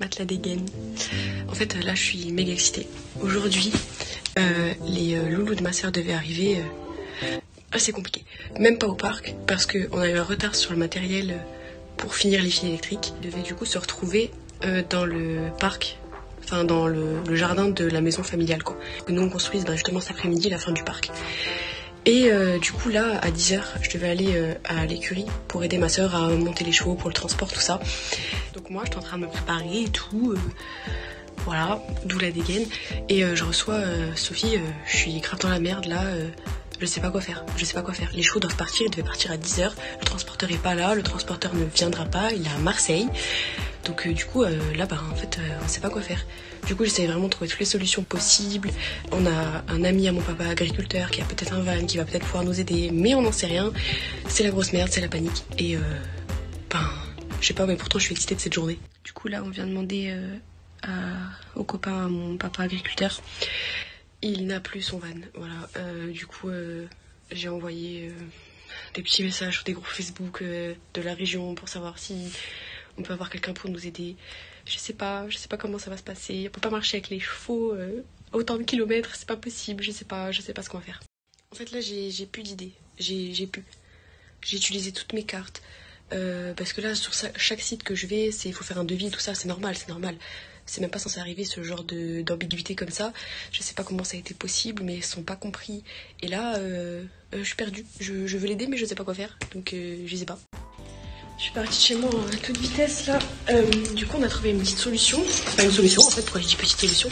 matelas dégaine. En fait là je suis méga excitée. Aujourd'hui les loulous de ma soeur devaient arriver assez compliqué. Même pas au parc parce qu'on a eu un retard sur le matériel pour finir les fils électriques. Ils devaient du coup se retrouver dans le parc, enfin dans le jardin de la maison familiale quoi. Que nous on construise justement cet après-midi la fin du parc. Et du coup là à 10h je devais aller à l'écurie pour aider ma soeur à monter les chevaux pour le transport tout ça. Donc moi j'étais en train de me préparer et tout, voilà, d'où la dégaine. Et je reçois Sophie, je suis grave dans la merde là, je sais pas quoi faire, Les chevaux doivent partir, ils devaient partir à 10h, le transporteur est pas là, le transporteur ne viendra pas, il est à Marseille. Donc du coup là en fait on sait pas quoi faire. Du coup j'essaie vraiment de trouver toutes les solutions possibles. On a un ami à mon papa agriculteur qui a peut-être un van qui va peut-être pouvoir nous aider, mais on n'en sait rien. C'est la grosse merde, c'est la panique. Et je sais pas, mais pourtant je suis excitée de cette journée. Du coup là on vient demander au copain à mon papa agriculteur. Il n'a plus son van, voilà. Du coup j'ai envoyé des petits messages sur des groupes Facebook de la région pour savoir si on peut avoir quelqu'un pour nous aider. Je sais pas comment ça va se passer. On peut pas marcher avec les chevaux autant de kilomètres, c'est pas possible. Je sais pas ce qu'on va faire. En fait là j'ai plus d'idées. J'ai utilisé toutes mes cartes parce que là sur chaque site que je vais, il faut faire un devis, tout ça, c'est normal. C'est même pas censé arriver ce genre d'ambiguïté comme ça. Je sais pas comment ça a été possible, mais ils sont pas compris. Et là je suis perdue. Je veux l'aider mais je sais pas quoi faire, donc je sais pas. Je suis partie de chez moi à toute vitesse là. Du coup on a trouvé une petite solution. Enfin une solution en fait, pourquoi je dis petite solution.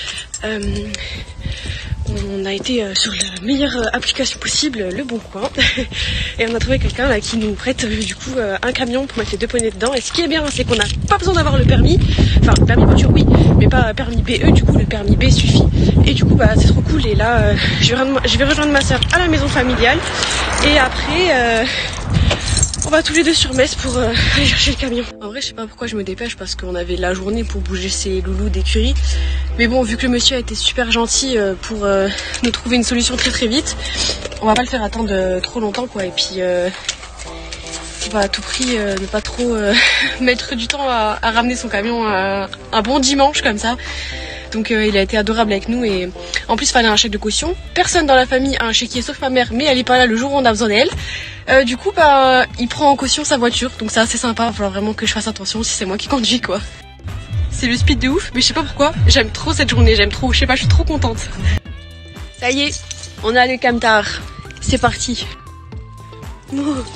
On a été sur la meilleure application possible, Le Bon Coin. Et on a trouvé quelqu'un là qui nous prête du coup un camion pour mettre les 2 poneys dedans. Et ce qui est bien c'est qu'on n'a pas besoin d'avoir le permis. Enfin le permis voiture oui, mais pas permis BE, du coup le permis B suffit. Et du coup c'est trop cool. Et là je vais rejoindre ma soeur à la maison familiale. Et après on va tous les deux sur Metz pour aller chercher le camion. En vrai je sais pas pourquoi je me dépêche parce qu'on avait la journée pour bouger ces loulous d'écurie. Mais bon vu que le monsieur a été super gentil pour nous trouver une solution très vite, on va pas le faire attendre trop longtemps quoi. Et puis on va à tout prix ne pas trop mettre du temps à ramener son camion un bon dimanche comme ça. Donc il a été adorable avec nous et en plus il fallait un chèque de caution. Personne dans la famille a un chéquier sauf ma mère, mais elle est pas là le jour où on a besoin d'elle. Du coup il prend en caution sa voiture, donc c'est assez sympa. Il va falloir vraiment que je fasse attention si c'est moi qui conduis quoi. C'est le speed de ouf, mais je sais pas pourquoi, j'aime trop cette journée, je sais pas, je suis trop contente. Ça y est, on a le camtar, c'est parti. Oh.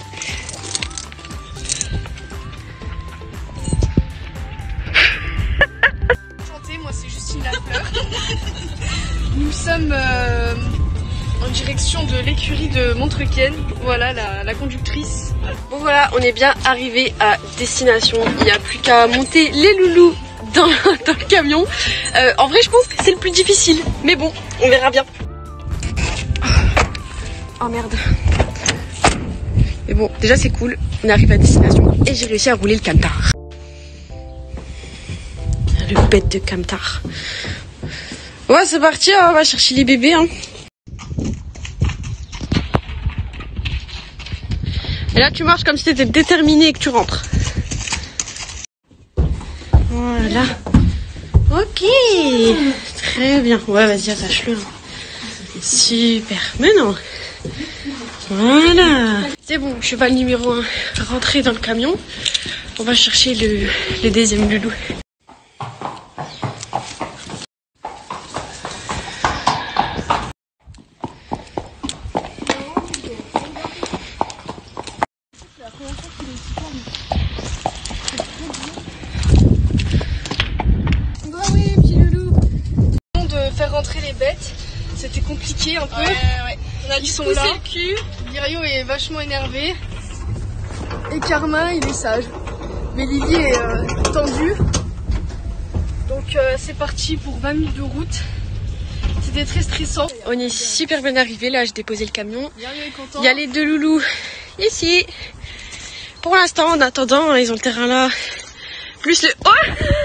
Moi c'est Justine Lafleur. Nous sommes en direction de l'écurie de Montrequien. Voilà la conductrice. Bon voilà, on est bien arrivé à destination. Il n'y a plus qu'à monter les loulous dans le camion. En vrai je pense que c'est le plus difficile. Mais bon, on verra bien. Oh merde. Mais bon, déjà c'est cool. On arrive à destination et j'ai réussi à rouler le camtar. Le bête de camtar. Ouais c'est parti, on va chercher les bébés hein. Et là tu marches comme si tu étais déterminé et que tu rentres. Voilà. Ok. Très bien. Ouais vas-y attache-le. Super. Mais non. Voilà. C'est bon, cheval numéro 1 rentré dans le camion. On va chercher le deuxième loulou. Rentrer les bêtes, c'était compliqué un peu. Ouais. On a dû pousser le cul. Lirio est vachement énervé et Karma il est sage, mais Lily est tendue. Donc c'est parti pour 20 minutes de route. C'était très stressant. On est super bien arrivé là, j'ai déposé le camion. Il y a les 2 loulous ici. Pour l'instant en attendant, ils ont le terrain là. Plus le... Oh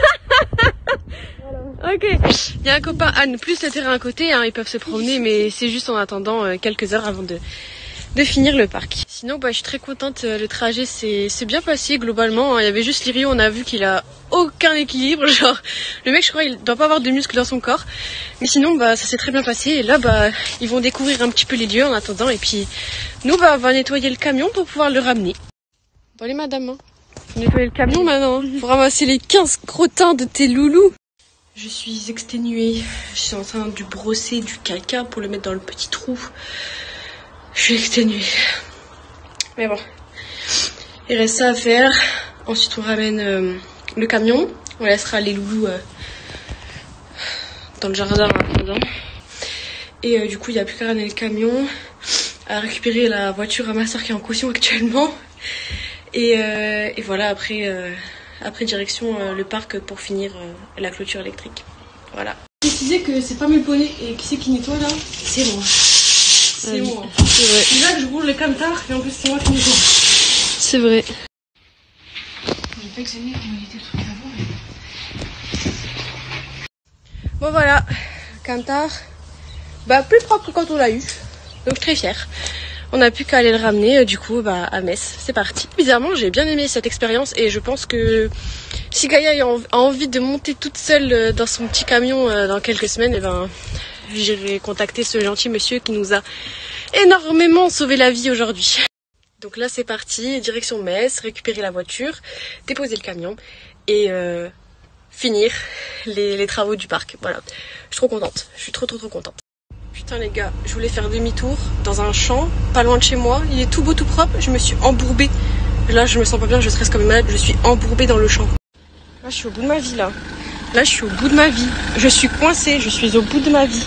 ok, il y a un copain Anne plus le terrain à côté, hein, ils peuvent se promener mais c'est juste en attendant quelques heures avant de finir le parc. Sinon bah, je suis très contente, le trajet s'est bien passé globalement. Il y avait juste Lyrio, on a vu qu'il a aucun équilibre, genre le mec je crois il doit pas avoir de muscles dans son corps. Mais sinon bah ça s'est très bien passé et là bah ils vont découvrir un petit peu les lieux en attendant et puis nous bah on va nettoyer le camion pour pouvoir le ramener. Bon allez madame, hein. Faut nettoyer le camion maintenant, hein. Faut ramasser les 15 crottins de tes loulous. Je suis exténuée, je suis en train de brosser du caca pour le mettre dans le petit trou. Je suis exténuée. Mais bon, il reste ça à faire. Ensuite on ramène le camion, on laissera les loulous dans le jardin en attendant. Et du coup il n'y a plus qu'à ramener le camion, à récupérer la voiture à ma soeur qui est en caution actuellement. Et voilà, après direction le parc pour finir la clôture électrique. Voilà. Préciser que c'est pas mes poneys et qui c'est qui nettoie là? C'est moi. C'est moi. C'est vrai. C'est là que je roule les camtars et en plus c'est moi qui nettoie. C'est vrai. J'ai pas examiné comment il était le truc avant. Mais... Bon voilà, camtar. Bah plus propre que quand on l'a eu. Donc très fière. On n'a plus qu'à aller le ramener du coup bah, à Metz, c'est parti. Bizarrement j'ai bien aimé cette expérience et je pense que si Gaïa a envie de monter toute seule dans son petit camion dans quelques semaines, et ben j'irai contacter ce gentil monsieur qui nous a énormément sauvé la vie aujourd'hui. Donc là c'est parti, direction Metz, récupérer la voiture, déposer le camion et finir les travaux du parc. Voilà, je suis trop contente, je suis trop contente. Putain les gars, je voulais faire demi-tour dans un champ, pas loin de chez moi, il est tout beau tout propre, je me suis embourbée. Là je me sens pas bien, je stresse comme une malade, je suis embourbée dans le champ. Là je suis au bout de ma vie là. Là je suis au bout de ma vie. Je suis coincée, je suis au bout de ma vie.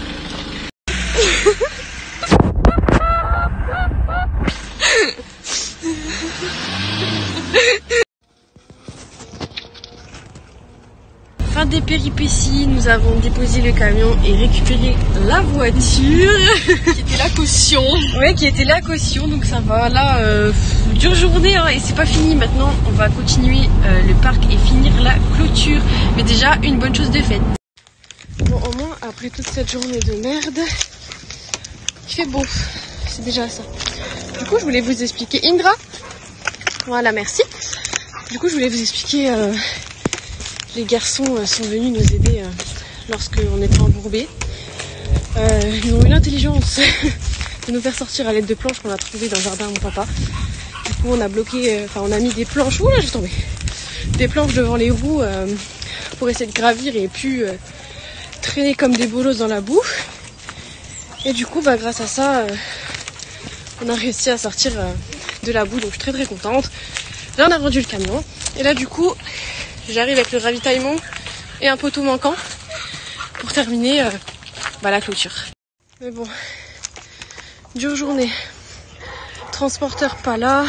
Fin des péripéties, nous avons déposé le camion et récupéré la voiture. Qui était la caution. Ouais, qui était la caution, donc ça va. Là, dure journée hein, et c'est pas fini. Maintenant, on va continuer le parc et finir la clôture. Mais déjà, une bonne chose de faite. Bon, au moins, après toute cette journée de merde, il fait beau. C'est déjà ça. Du coup, je voulais vous expliquer. Indra. Voilà, merci. Du coup, je voulais vous expliquer... Les garçons sont venus nous aider lorsqu'on était embourbés. Ils ont eu l'intelligence de nous faire sortir à l'aide de planches qu'on a trouvées dans le jardin à mon papa. Du coup on a bloqué, on a mis des planches, ouh là j'ai tombé, des planches devant les roues pour essayer de gravir et puis traîner comme des bolos dans la boue. Et du coup bah, grâce à ça on a réussi à sortir de la boue, donc je suis très contente. Là on a rendu le camion et là du coup j'arrive avec le ravitaillement et un poteau manquant pour terminer la clôture. Mais bon, dure journée. Transporteur pas là.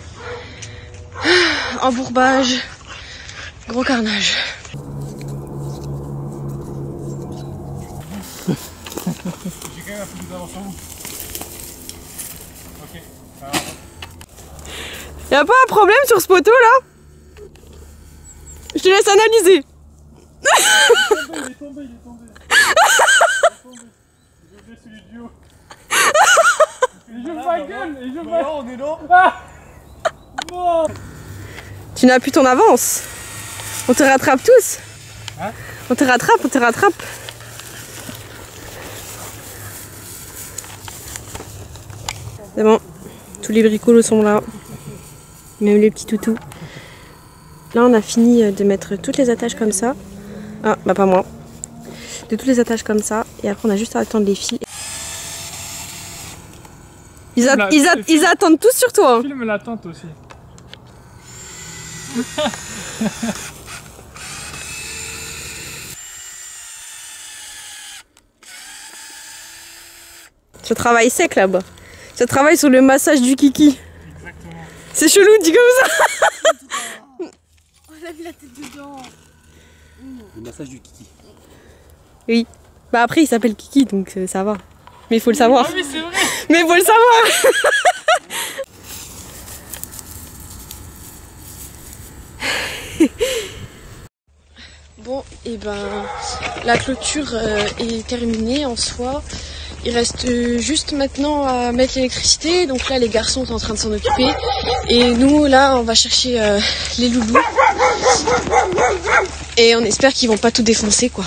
Embourbage. Gros carnage. J'ai quand même un peu plus d'avance en vous. Ok. Alors... Y'a pas un problème sur ce poteau là? Je te laisse analyser. Il est tombé. J'ai celui du haut. Et je ma gueule. Et je ma... on est là. Ah bon. Tu n'as plus ton avance. On te rattrape tous. Hein? On te rattrape. C'est bon. Tous les bricolos sont là. Même les petits toutous. Là on a fini de mettre toutes les attaches comme ça. Ah bah pas moi. De toutes les attaches comme ça. Et après on a juste à attendre les fils. Ils attendent tous sur toi. Filme l'attente aussi. Je travaille sec là-bas. Je travaille sur le massage du kiki. Exactement. C'est chelou dit comme ça. On a vu la tête dedans. Le massage du kiki. Oui. Bah après il s'appelle Kiki donc ça va. Mais il faut le savoir. Ah oui c'est vrai. Mais il faut le savoir. Bon et ben la clôture est terminée en soi. Il reste juste maintenant à mettre l'électricité. Donc là, les garçons sont en train de s'en occuper. Et nous, là, on va chercher les loulous. Et on espère qu'ils vont pas tout défoncer, quoi.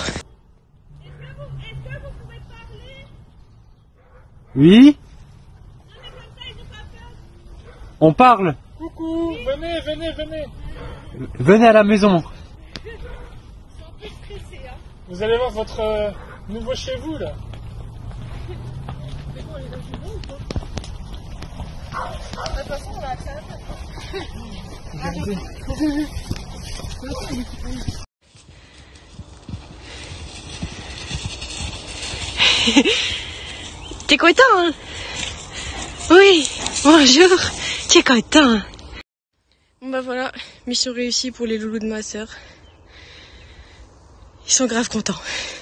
Oui? On parle. Coucou, venez, venez, venez. Venez à la maison. Vous allez voir votre nouveau chez vous, là. De toute façon, on va regardez. T'es content, hein? Oui, bonjour. T'es content? Bon bah voilà, mission réussie pour les loulous de ma sœur. Ils sont grave contents.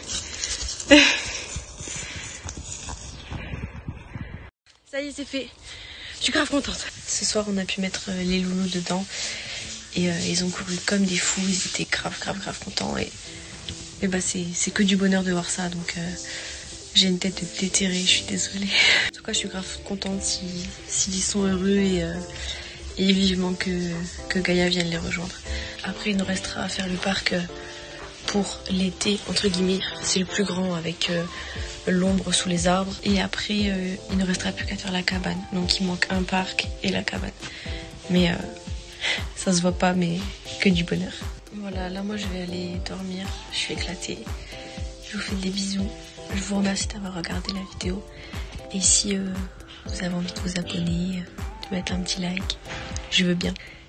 Ça y est, c'est fait. Je suis grave contente. Ce soir, on a pu mettre les loulous dedans. Et ils ont couru comme des fous. Ils étaient grave contents. Et bah, c'est que du bonheur de voir ça. Donc, j'ai une tête de déterrée. Je suis désolée. En tout cas, je suis grave contente s'ils sont heureux. Et vivement que Gaïa vienne les rejoindre. Après, il nous restera à faire le parc pour l'été, entre guillemets. C'est le plus grand avec l'ombre sous les arbres. Et après, il ne restera plus qu'à faire la cabane. Donc il manque un parc et la cabane. Mais ça se voit pas, mais que du bonheur. Voilà, là moi je vais aller dormir. Je suis éclatée. Je vous fais des bisous. Je vous remercie d'avoir regardé la vidéo. Et si vous avez envie de vous abonner, de mettre un petit like, je veux bien.